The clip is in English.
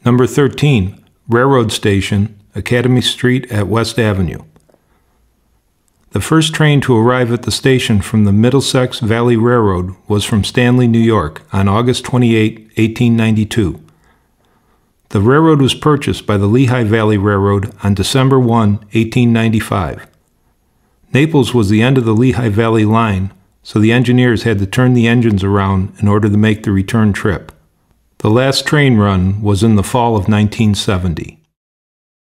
Number 13, Railroad Station, Academy Street at West Avenue. The first train to arrive at the station from the Middlesex Valley Railroad was from Stanley, New York, on August 28, 1892. The railroad was purchased by the Lehigh Valley Railroad on December 1, 1895. Naples was the end of the Lehigh Valley line, so the engineers had to turn the engines around in order to make the return trip. The last train run was in the fall of 1970.